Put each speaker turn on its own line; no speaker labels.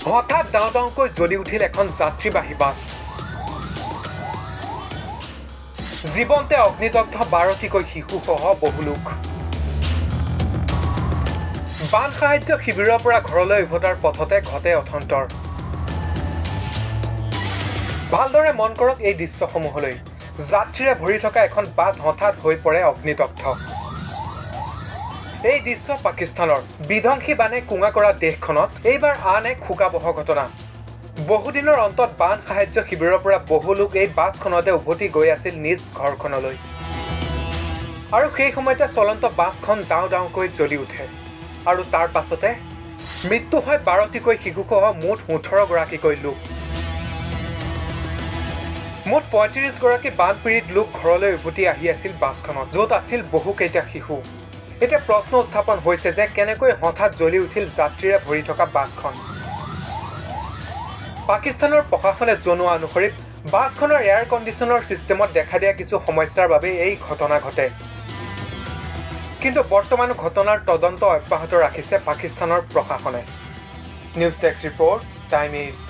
হঠাৎ দাও দাওকৈ জ্বলি উঠিল এখন যাত্ৰীবাহী বাছ জীৱন্তে অগ্নিদগ্ধ 12টিকৈ শিশুসহ বহু লোক বান সাহায্য শিবিৰৰ পৰা ঘৰলৈ উভতাৰ পথতে ঘটে অথন্তৰ ভালদৰে মন কৰক এই দৃশ্যসমূহলৈ যাত্ৰীৰে ভৰি থকা এখন বাছ হঠাৎ হৈ পৰে অগ্নিদগ্ধ এই দৃশ্য পাকিস্তানৰ বিধ্বংসী বানে কুঙা কৰা দেশখনত এইবাৰ আন এক শোকাবহ ঘটনা বহুদিনৰ অন্তত বান সাহায্য শিবিৰৰ পৰা বহু লোক এই বাছখনতে উভতি গৈ আছিল নিজ ঘৰখনলৈ আৰু সেই সময়তে চলন্ত বাছখন দাও দাওকৈ জ্বলি উঠে আৰু তাৰ পাছতে মৃত্যু হয় 12টিকৈ শিশুসহ মুঠ 18 গৰাকীকৈ লোক মুঠ 35 গৰাকী বানপীড়িত লোক ঘৰলৈ উভতি আহি আছিল বাছখনত য'ত আছিল বহুকেইটা শিশু এটা প্ৰশ্ন উত্থাপন হৈছে যে কেনেকৈ হঠাৎ জ্বলি উঠিল যাত্ৰীৰে ভৰি থকা বাছখন পাকিস্তানৰ প্ৰশাসনে জনোৱা অনুসৰি বাছখনৰ এয়াৰ কণ্ডিশ্যনৰ সিস্টেমত দেখা দিয়া কিছু সমস্যাৰ বাবে এই ঘটনা ঘটে কিন্তু বৰ্তমান ঘটনাৰ তদন্ত অব্যাহত ৰাখিছে পাকিস্তানৰ প্ৰশাসনে নিউজ ডেস্ক ৰিপৰ্ট টাইম 8